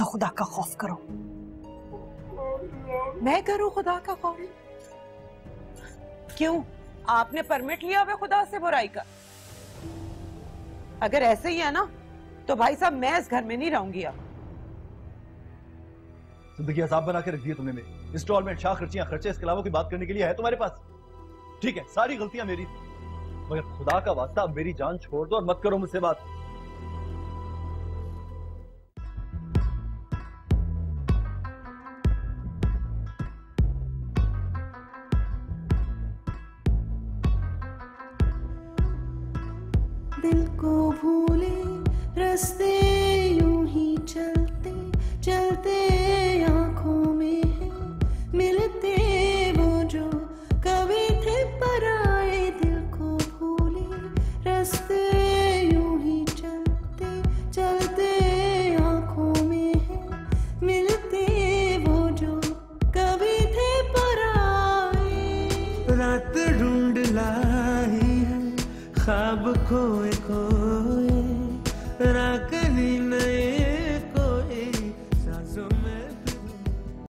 तो खुदा का खौफ करो। मैं करूं खुदा का खौफ? क्यों, आपने परमिट लिया हुआ खुदा से बुराई का? अगर ऐसे ही है ना तो भाई साहब मैं इस घर में नहीं रहूंगी अब। जिंदगी अजाब बना के रख दिए तुमने मेरी। इंस्टॉलमेंट, शाह खर्चियां, खर्चे, इसके अलावा कोई बात करने के लिए है तुम्हारे पास? ठीक है, सारी गलतियां मेरी, मगर खुदा का वास्ता अब मेरी जान छोड़ दो और मत करो मुझसे बात। दिल को भूले रास्ते यूं ही चलते चलते आंखों में है मिलते वो जो कभी थे पराए। दिल को भूले रास्ते यूं ही चलते चलते आंखों में है मिलते वो जो कभी थे पराए। रात ढूंढ लाई है ख्वाब खोए